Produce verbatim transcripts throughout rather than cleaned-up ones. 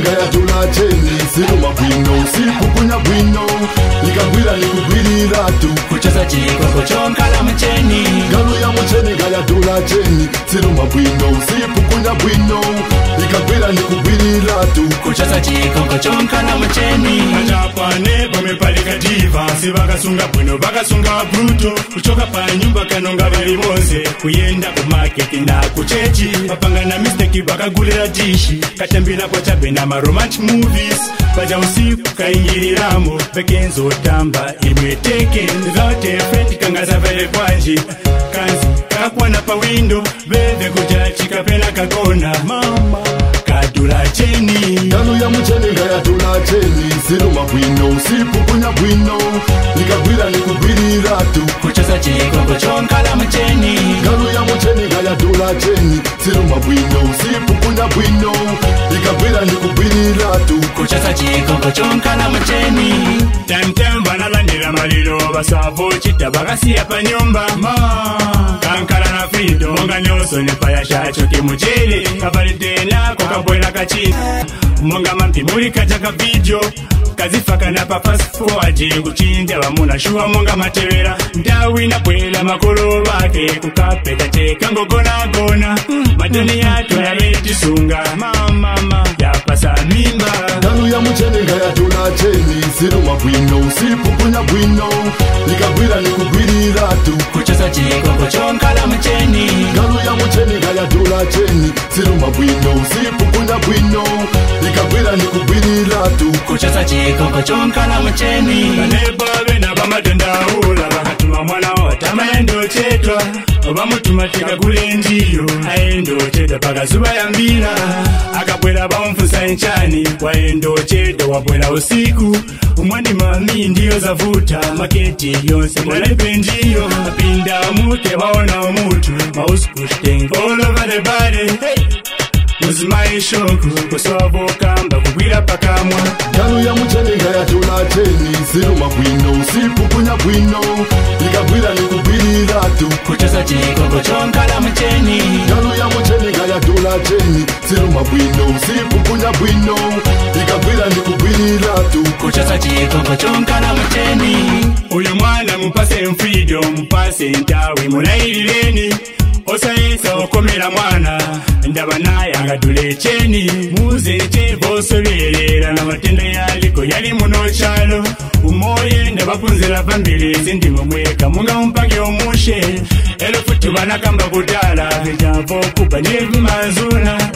muchenenga yatula cheni siruma bwino sipukunya bwino ikagwira nikugwirira tu kucheza chikoko chonkala mucheni galu ya muchenenga yatula cheni siruma bwino sipukunya bwino ikagwira nikugwirira tu kucheza chikoko chonkala mucheni Japane bamepalika diva si bakasunga bwino bakasunga bruto kuchoka pa nyumba kanonga bali bonse kuyenda ku market na kuchechi bapanga na mistake bakagulira dishi katambira kwa chabe na ma romantic movies baja usiku kaingiriramo bekenzo tamba imweteke zote feti kangaza vele kwanji kanzi kakwana pa window bebe kujachi kapena kakona mama kadula cheni galu ya muchenenga yatula cheni siruma bwino sipukunya bwino ikagwira nikugwirira tu kucheza chikoko chonkala mucheni galu ya muchenenga yatula cheni siruma bwino sipukunya bwino ikagwira nikugwirira tu kucheza chikoko chonkala mucheni Temtem banalandira maliro basavo chita bagasiya pa nyumba ma kankala na frido monga nyoso ne paya shacho kimuchili kabalite na kokabwela kachini monga mampi muri kachaka video kazifaka na pa fast forward kuchinja bamuna shuwa monga matewera ndawi na bwela makolo bake kukapeta teka ngogona gona matoni yato ya leti sunga mama mama ya pasa mimba galu ya muchenenga yatula cheni siruma bwino sipukunya bwino ikagwira nikugwirira tu kucheza chikoko chonkala mucheni galu ya muchenenga yatula cheni siruma bwino sipukunya bwino ikagwira nikugwirira tu kucheza chikoko chonkala mucheni baneba bena bamatenda ula bakatuma mwana otama endo chetwa obamutuma tekagule njiyo aendo cheta pakazuba yambira akabwela bamfusa enchani waendo cheta wabwela usiku umwani mami ndiyo zavuta maketi yonse mwalepe njiyo apinda mute waona umutu mauskushtenga all over the body hey. Muzimaye shoku kuswabo kamba kugwira pakamwa galu ya muchenenga yatula cheni siruma bwino sipukunya bwino ikagwira nikugwirira tu kucheza chikoko chonkala mucheni galu ya muchenenga yatula cheni siruma bwino sipukunya bwino ikagwira nikugwirira tu kucheza chikoko chonkala mucheni uyu mwana mupase mfido mupase ntawe mulailileni osaesa okomera mwana ndaba naye angadule cheni muzeche bosoberera na matendo yaliko yali muno chalo umoye ndabapunzira pambili zindimo mweka munga mpage omushe elo futi banakamba kudala njavo kuba nevi mazuna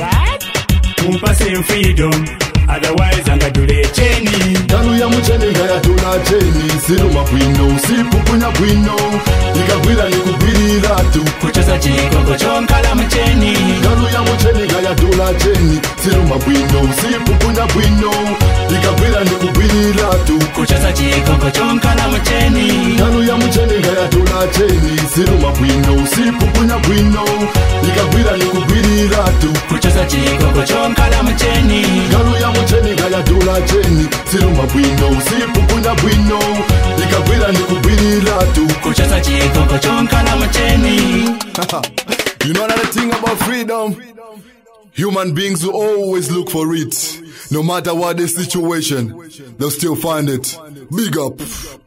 mupase freedom otherwise angadule cheni galu ya muchenenga yatula cheni siruma bwino sipukunya bwino ikagwira nikugwirira tu kucheza chikoko chonkala mucheni galu ya muchenenga yatula cheni siruma bwino sipukunya bwino ikagwira nikugwirira tu kucheza chikoko chonkala mucheni galu ya muchenenga yatula cheni siruma bwino sipukunya bwino ikagwira nikugwirira tu kucheza chikoko chonkala mucheni galu ya muchenenga yatula cheni siruma bwino sipukunya bwino ikagwira nikugwirira tu kucheza chikoko chonkala mucheni You know another thing about freedom? Human beings will always look for it. No matter what the situation, they'll still find it. Big up.